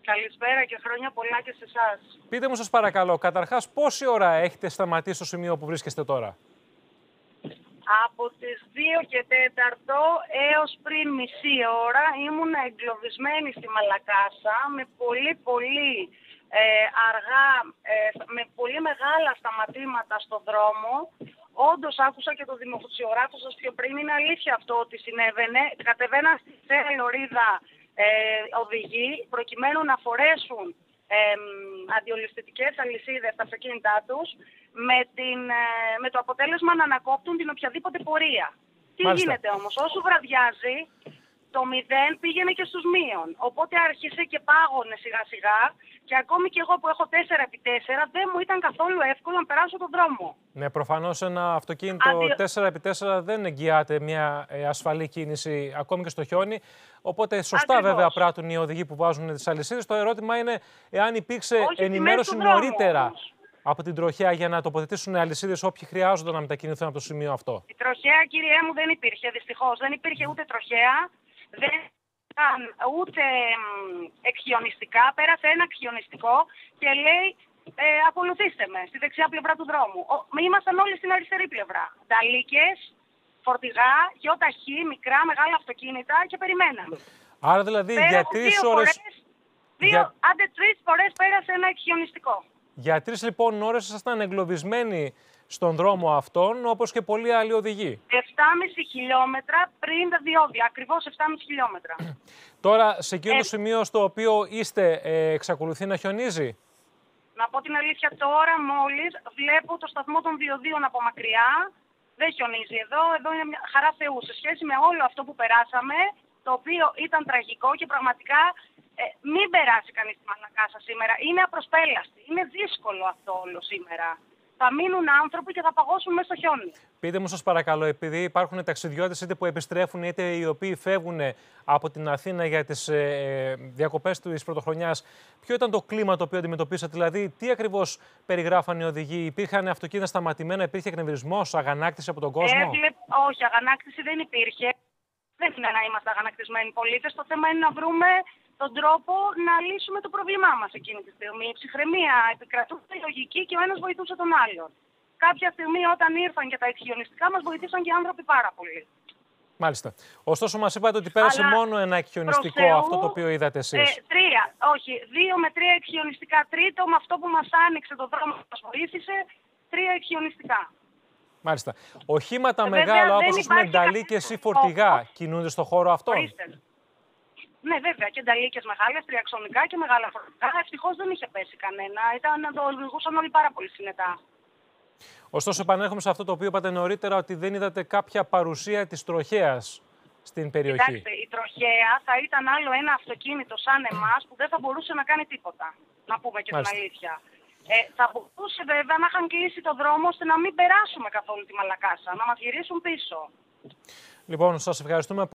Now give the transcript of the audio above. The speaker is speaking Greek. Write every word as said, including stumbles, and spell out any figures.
Καλησπέρα και χρόνια πολλά και σε εσάς. Πείτε μου σας παρακαλώ, καταρχάς πόση ώρα έχετε σταματήσει στο σημείο που βρίσκεστε τώρα? Από τις δύο και τέταρτο έως πριν μισή ώρα ήμουν εγκλωβισμένη στη Μαλακάσα με πολύ πολύ ε, αργά, ε, με πολύ μεγάλα σταματήματα στον δρόμο. Όντως άκουσα και το δημοσιογράφο σας πιο πριν, είναι αλήθεια αυτό ότι συνέβαινε. Κατεβαίναν στη θέα λωρίδα ε, οδηγοί προκειμένου να φορέσουν ε, αντιολισθητικές αλυσίδες στα αυτοκίνητά τους με, την, ε, με το αποτέλεσμα να ανακόπτουν την οποιαδήποτε πορεία. Τι Μάλιστα. γίνεται όμως, όσο βραδιάζει το μηδέν πήγαινε και στους μείον. Οπότε άρχισε και πάγωνε σιγά σιγά και ακόμη και εγώ που έχω τέσσερα επί τέσσερα δεν μου ήταν καθόλου εύκολο να περάσω τον δρόμο. Ναι, προφανώς ένα αυτοκίνητο Αντί... τέσσερα επί τέσσερα δεν εγγυάται μια ε, ασφαλή κίνηση ακόμη και στο χιόνι. Οπότε σωστά Ακριβώς. βέβαια πράττουν οι οδηγοί που βάζουν τις αλυσίδες. Το ερώτημα είναι εάν υπήρξε Όχι, ενημέρωση δρόμο, νωρίτερα όμως. από την τροχέα για να τοποθετήσουν αλυσίδες όποιοι χρειάζονται να μετακινηθούν από το σημείο αυτό. Η τροχέα, κύριέ μου, δεν υπήρχε δυστυχώς. Δεν υπήρχε ούτε τροχέα, δεν ήταν ούτε εκχιονιστικά. Πέρασε ένα εκχιονιστικό και λέει ε, ακολουθήστε με στη δεξιά πλευρά του δρόμου. Ο, ήμασταν όλοι στην αριστερή πλευρά. Νταλίκες, φορτηγά, γιοταχή, μικρά, μεγάλα αυτοκίνητα και περιμέναμε. Άρα δηλαδή Πέρασε για τρεις δύο ώρες... Φορές, δύο, για... άντε τρεις φορές πέρασε ένα εκχιονιστικό. Για τρεις λοιπόν ώρες ήσασταν εγκλωβισμένοι στον δρόμο αυτόν, όπως και πολλοί άλλοι οδηγοί. επτά κόμμα πέντε χιλιόμετρα πριν τα διόδια, ακριβώς επτά κόμμα πέντε χιλιόμετρα. Τώρα, σε εκείνο Ε, το σημείο στο οποίο είστε, ε, εξακολουθεί να χιονίζει? Να πω την αλήθεια, τώρα μόλις βλέπω το σταθμό των διοδίων από μακριά. Δεν χιονίζει εδώ, εδώ είναι μια χαρά Θεού. Σε σχέση με όλο αυτό που περάσαμε, το οποίο ήταν τραγικό και πραγματικά ε, μην περάσει κανείς στη Μαλακάσα σήμερα. Είναι απροσπέλαστη. Είναι δύσκολο αυτό όλο σήμερα. Θα μείνουν άνθρωποι και θα παγώσουν μέσα στο χιόνι. Πείτε μου σας παρακαλώ, επειδή υπάρχουν ταξιδιώτες είτε που επιστρέφουν είτε οι οποίοι φεύγουν από την Αθήνα για τις ε, διακοπές της πρωτοχρονιάς, ποιο ήταν το κλίμα το οποίο αντιμετωπίσατε, δηλαδή τι ακριβώς περιγράφαν οι οδηγοί? Υπήρχαν αυτοκίνητα σταματημένα, υπήρχε εκνευρισμός, αγανάκτηση από τον κόσμο? Έβλε... Όχι, αγανάκτηση δεν υπήρχε. Δεν είναι να είμαστε αγανακτισμένοι πολίτες. Το θέμα είναι να βρούμε τον τρόπο να λύσουμε το πρόβλημά μας εκείνη τη στιγμή. Η ψυχραιμία επικρατούσε, η λογική και ο ένας βοηθούσε τον άλλον. Κάποια στιγμή όταν ήρθαν και τα εκχιονιστικά μας βοηθήσαν και οι άνθρωποι πάρα πολύ. Μάλιστα. Ωστόσο μας είπατε ότι πέρασε Αλλά μόνο ένα εκχιονιστικό, Θεού, αυτό το οποίο είδατε εσείς. Ε, τρία, όχι, δύο με τρία εκχιονιστικά. Τρίτο με αυτό που μας άνοιξε το δρόμο που μας βοήθησε, τρία εκχιονιστικά. Μάλιστα. Οχήματα Ε, μεγάλα βέβαια, όπως πούμε νταλίκες ή φορτηγά κινούνται στο χώρο αυτό? Ορίστε. Ναι, βέβαια, και νταλίκες μεγάλες, τριαξονικά και μεγάλα φορτηγά. Ευτυχώς δεν είχε πέσει κανένα. Ήταν να το οδηγούσαν όλοι πάρα πολύ συνετά. Ωστόσο, επανέρχομαι σε αυτό το οποίο είπατε νωρίτερα, ότι δεν είδατε κάποια παρουσία της τροχέας στην περιοχή. Κοιτάξτε, η τροχέα θα ήταν άλλο ένα αυτοκίνητο σαν εμάς που δεν θα μπορούσε να κάνει τίποτα. Να πούμε και Μάλιστα. την αλήθεια. Ε, θα μπορούσε βέβαια να είχαν κλείσει το δρόμο ώστε να μην περάσουμε καθόλου τη Μαλακάσα, να μας γυρίσουν πίσω. Λοιπόν, σας ευχαριστούμε.